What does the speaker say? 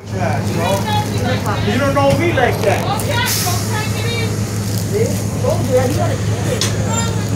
Yeah, you don't know me like that. See? Told you, you gotta